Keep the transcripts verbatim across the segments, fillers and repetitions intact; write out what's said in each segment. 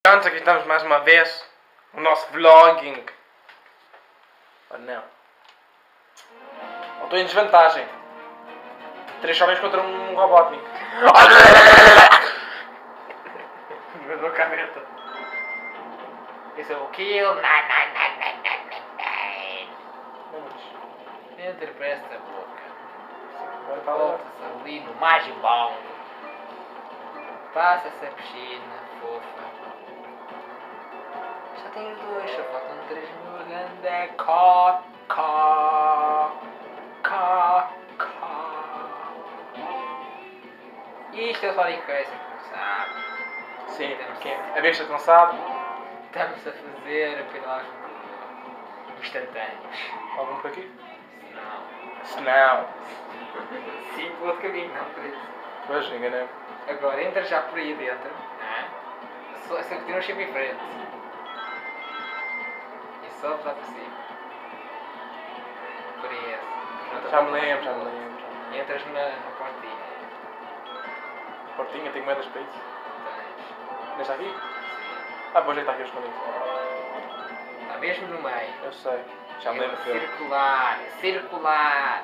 Antes aqui estamos mais uma vez no nosso vlogging. Oh não. Eu estou em desvantagem. Três homens contra um Robotnik. Meu boca aberta. Esse é o kill. Nine, nine, nine, nine, nine, nine. Entra para esta boca. Volta-se ali no Magibong. Passa-se a piscina fofa. Já tem os dois, só faltam três mil ganda. Có, có, có, có. Isto é o Sonic Racing, como sabe. Sim, quem é? A besta que não sabe. Estamos a fazer apenas instantâneos. Algum por aqui? Não. Se não. Sim, pelo outro caminho, não por isso. Pois, enganei. Agora entra já por aí dentro, não é? Só se continuas sempre em frente. E sobes lá para cima. Por isso. Já me lembro, já me lembro. E entras na, na portinha. Portinha, tenho moedas para isso. Tens. Deixa aqui? Sim. Ah, vou ajeitar aqui os escondido. Está mesmo no meio. Eu sei. Já me É lembro que eu... circular, é circular.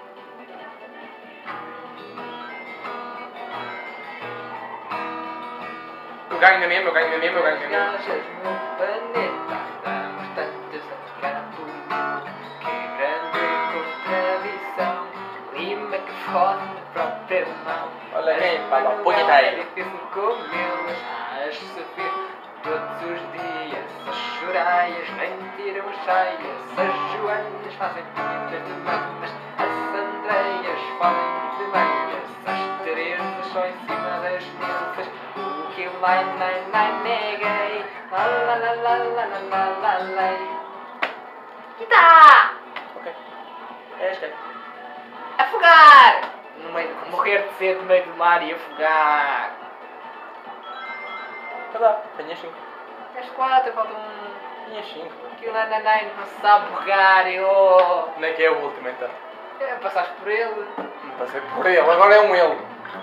Eu ganho mesmo, eu ganho mesmo, eu ganho mesmo. Viajas no planeta, damos tantos anos cá por mim. Que grande contradição, lima que fode na própria mão. Olha quem fala, As punheta manuelas aí. é difícil comê-las, as se ver todos os dias. As choraias nem tiram cheias, as joanas fazem punhetas de mamas, as andreias fazem de manhas, as terezas só em cima das mesas. O que o lai lai lai neguei, la la la la la la la la lei. E tá! Ok. É, esquece. Afogar! No meio, morrer de sede no meio do mar e afogar. Tá lá, tenho as cinco. As quatro, faltam um. Tenho as cinco. Aquilo lá na nine não sabe borrar, eu. Nem que é o último então. É, passaste por ele. Não passei por ele, agora é um ele.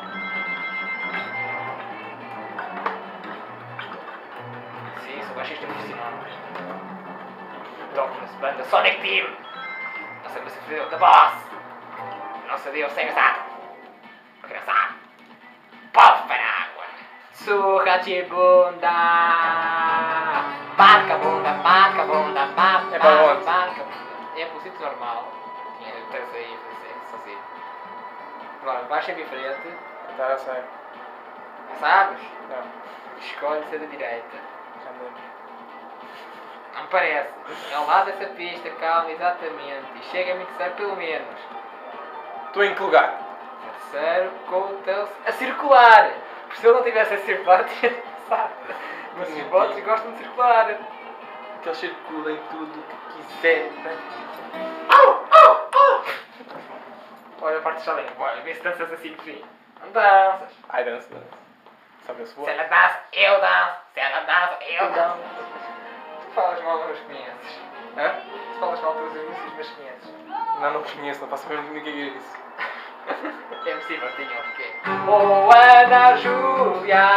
Sim, sou baixista profissional. Toca-se banda Sonic Team. Não sei se foi da boss. Não sabia sem usar. Engraçado. Pof para a água. Surra de bunda. Marca a bunda, marca a bunda, marca, É para marca, onde? marca a bunda. É para o sítio normal. Tinha que ter aí fazer sozinho. Agora, vais sempre em frente. Tá, eu sei. Sabes? Não, Escolhe ser da direita. já me lembro. Não me parece. É ao lado dessa pista, calma, exatamente. E chega-me que serve pelo menos. Estou em que lugar? Terceiro, com o teu... A circular! Porque se ele não tivesse a circular, tinha passado. Mas os bots gostam de circular. Que ele circula em tudo o que quiser. Né? Au! Au! Au! Olha a parte de chalé. Olha, vê se danças assim por fim. Não danças. Ai, dança, dança. Sabe eu Se sou? ela dança, eu danço. Se ela dança, eu danço. Tu falas mal dos meus conheces. Hã? Tu falas mal dos anúncios dos meus conheces. Não, não conheço, não faço a mesma ideia que é isso. É possível, tinha o quê? Oh, Ana Júlia.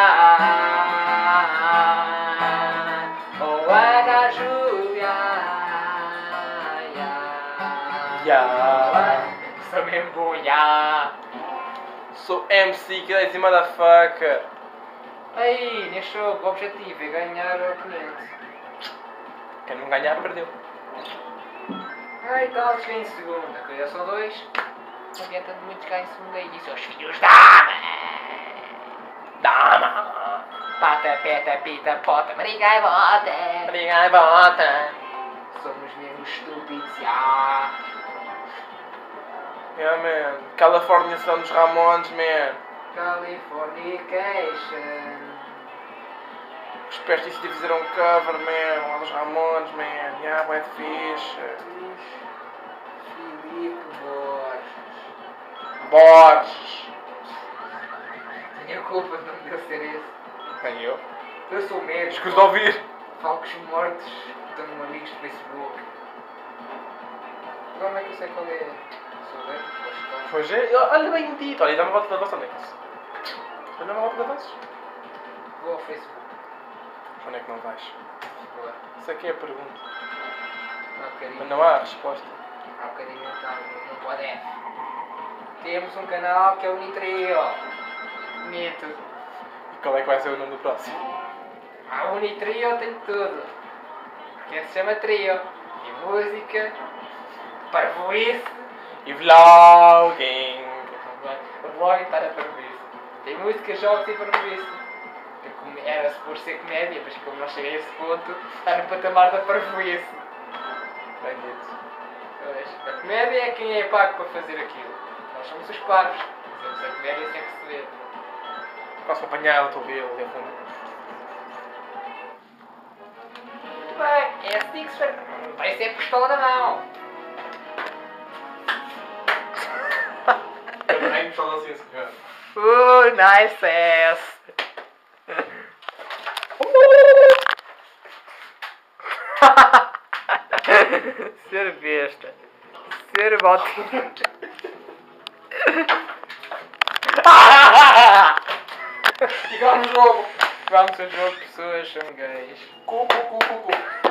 Oh, Ana Júlia. Ya. Sou mesmo bom, ya. Sou M C, crazy motherfucker. Aí, neste jogo, o objetivo é ganhar o oponente. Quem não ganhar, perdeu. Ai, tal, cheguei em segunda. Que eu sou dois. Não adianta muito chegar em segunda e disse aos filhos da mãe. Dama. Pata, peta, pita, pota, mariga e bota. Briga e bota. Somos mesmo estúpidos, já. Yeah, man. California são dos Ramones, man. Californication. Os Pestis de fizeram um cover, man. Lá dos Ramones, man. Yeah, bué de fixe. Filipe Borges. Borges. Tenho culpa de não poder ser esse. Nem eu. Eu sou médico. Escuso de ouvir. Falo com os mortos. Tenho amigos de Facebook. Agora como é que eu sei qual é? Sou médico, gosto. Pois é. Olha bem dito. Olha, dá-me a volta da vossa, Nix. Olha, dá-me a volta da vossa. Vou ao Facebook. Onde é que não vais? Boa. Isso aqui é a pergunta. Há bocadinho. Mas não há resposta. Há bocadinho então, não pode é. Temos um canal que é o Nitrio. Bonito. E qual é que vai ser o nome do próximo? Ah, o Nitrio tem tudo. Que se chama Trio. E música, parvoíce. E vlogging. O vlog está na parvoíce. Tem música, jogos e parvoíce. Era suposto ser comédia, mas como não cheguei a esse ponto, está no patamar da parvoíce. Bem dito. Pois, a comédia é quem é pago para fazer aquilo. Nós somos os parvos. Fazemos a comédia sem receber. Posso apanhar o teu velo ali a fundo. Muito bem, é assim que se faz. Não vai ser pistola na mão. Também pistola assim, senhor. Uh, nice ass. Ser besta. Ser botinho. E vamos jogo. Vamos ao jogo, pessoas são gays. Cu, cu, cu, cu, cu.